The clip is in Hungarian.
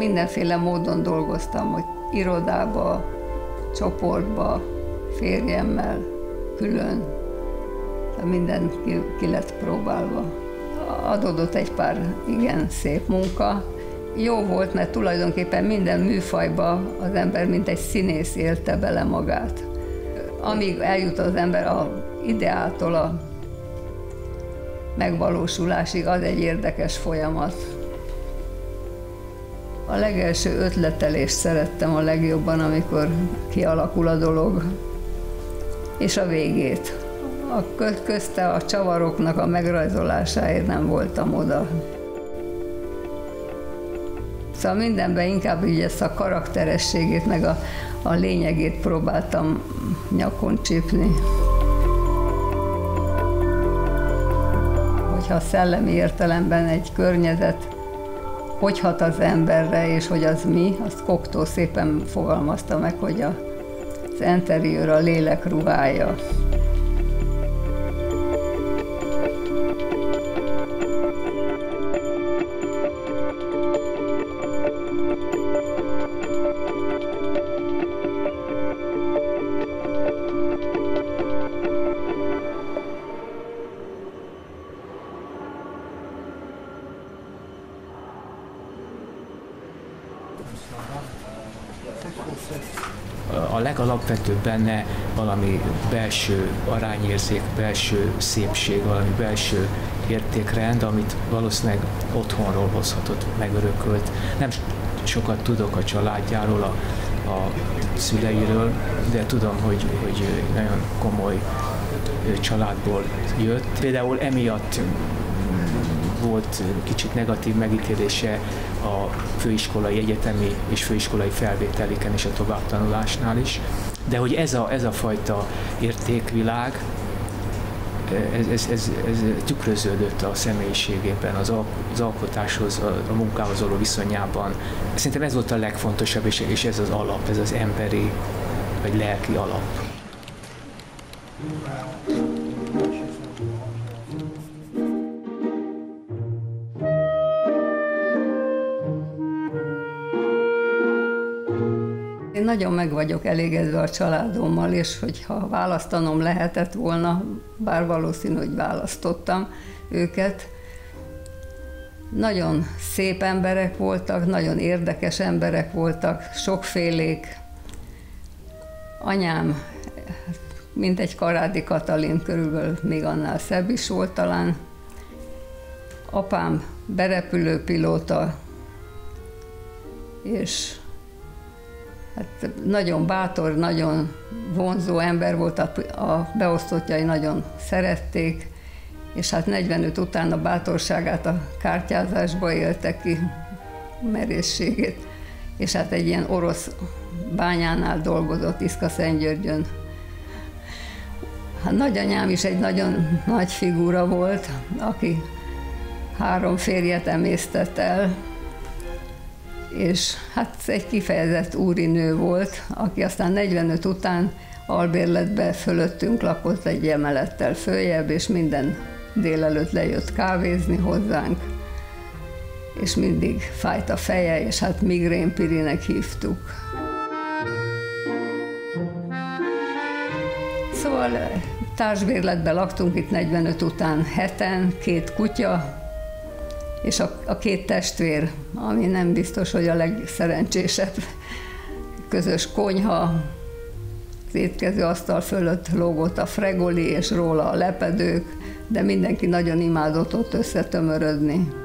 Mindenféle módon dolgoztam, hogy irodába, csoportba, férjemmel, külön, minden ki lett próbálva. Adódott egy pár igen szép munka. Jó volt, mert tulajdonképpen minden műfajba az ember mint egy színész élte bele magát. Amíg eljut az ember az ideától a megvalósulásig, az egy érdekes folyamat. A legelső ötletelést szerettem a legjobban, amikor kialakul a dolog, és a végét. Közte a csavaroknak a megrajzolásáért nem voltam oda. Szóval mindenben inkább így ezt a karakterességét, meg a lényegét próbáltam nyakon csípni. Hogyha szellemi értelemben egy környezet hogy hat az emberre, és hogy az mi, azt Cocteau szépen fogalmazta meg, hogy az interiőr a lélek ruhája. A legalapvetőbb benne valami belső arányérzék, belső szépség, valami belső értékrend, amit valószínűleg otthonról hozhatott, megörökölt. Nem sokat tudok a családjáról, a szüleiről, de tudom, hogy nagyon komoly családból jött. Például emiatt volt kicsit negatív megítélése a főiskolai, egyetemi és főiskolai felvételiken és a továbbtanulásnál is. De hogy ez a fajta értékvilág, ez tükröződött a személyiségében, az alkotáshoz, a munkához való viszonyában. Szerintem ez volt a legfontosabb, és ez az alap, ez az emberi vagy lelki alap. Én nagyon meg vagyok elégedve a családommal, és hogyha választanom lehetett volna, bár valószínű, hogy választottam őket, nagyon szép emberek voltak, nagyon érdekes emberek voltak, sokfélék. Anyám, mint egy Karádi Katalin, körülbelül még annál szebb is volt talán. Apám berepülőpilóta, és hát nagyon bátor, nagyon vonzó ember volt, a beosztottjai nagyon szerették, és hát 45 után a bátorságát a kártyázásba élte ki, merészségét, és hát egy ilyen orosz bányánál dolgozott Iszka-Szentgyörgyön. Hát nagyanyám is egy nagyon nagy figura volt, aki 3 férjet emésztett el, és hát egy kifejezett úrinő volt, aki aztán 45 után albérletbe fölöttünk lakott egy emelettel följebb, és minden délelőtt lejött kávézni hozzánk, és mindig fájt a feje, és hát migrénpirinek hívtuk. Szóval társbérletben laktunk itt 45 után heten, 2 kutya, és a 2 testvér, ami nem biztos, hogy a legszerencsésebb. Közös konyha, az étkezőasztal fölött lógott a fregoli, és róla a lepedők, de mindenki nagyon imádott ott összetömörödni.